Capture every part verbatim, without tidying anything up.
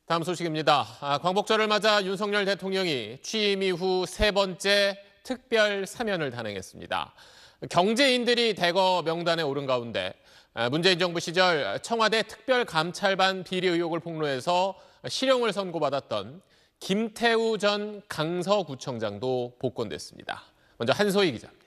다음 소식입니다. 아, 광복절을 맞아 윤석열 대통령이 취임 이후 세 번째 특별 사면을 단행했습니다. 경제인들이 대거 명단에 오른 가운데 문재인 정부 시절 청와대 특별감찰반 비리 의혹을 폭로해서 실형을 선고받았던 김태우 전 강서구청장도 복권됐습니다. 먼저 한소희 기자입니다.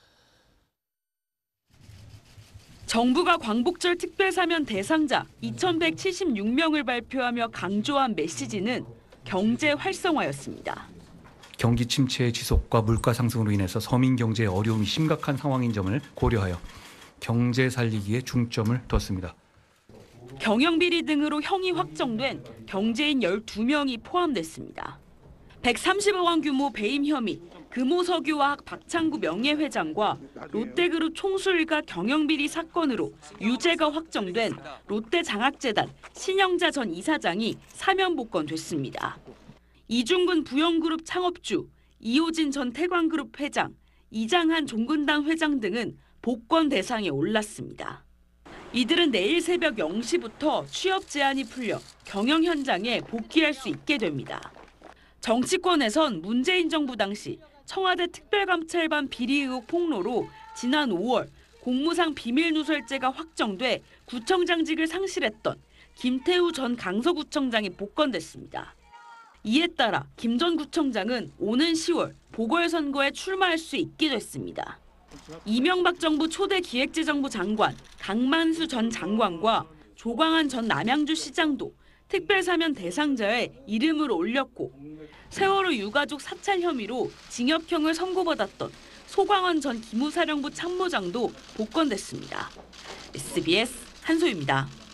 정부가 광복절 특별사면 대상자 이천백칠십육 명을 발표하며 강조한 메시지는 경제 활성화였습니다. 경기 침체의 지속과 물가 상승으로 인해서 서민 경제의 어려움이 심각한 상황인 점을 고려하여 경제 살리기에 중점을 뒀습니다. 경영비리 등으로 형이 확정된 경제인 열두 명이 포함됐습니다. 백삼십억 원 규모 배임 혐의, 금호석유화학 박창구 명예회장과 롯데그룹 총수일가 경영비리 사건으로 유죄가 확정된 롯데장학재단 신영자 전 이사장이 사면 복권됐습니다. 이중근 부영그룹 창업주, 이호진 전 태광그룹 회장, 이장한 종근당 회장 등은 복권 대상에 올랐습니다. 이들은 내일 새벽 영 시부터 취업 제한이 풀려 경영 현장에 복귀할 수 있게 됩니다. 정치권에선 문재인 정부 당시 청와대 특별감찰반 비리 의혹 폭로로 지난 오월 공무상 비밀누설죄가 확정돼 구청장직을 상실했던 김태우 전 강서구청장이 복권됐습니다. 이에 따라 김 전 구청장은 오는 시월 보궐선거에 출마할 수 있게 됐습니다. 이명박 정부 초대 기획재정부 장관 강만수 전 장관과 조광한 전 남양주 시장도 특별사면 대상자에 이름을 올렸고 세월호 유가족 사찰 혐의로 징역형을 선고받았던 소광원 전 기무사령부 참모장도 복권됐습니다. 에스비에스 한소희입니다.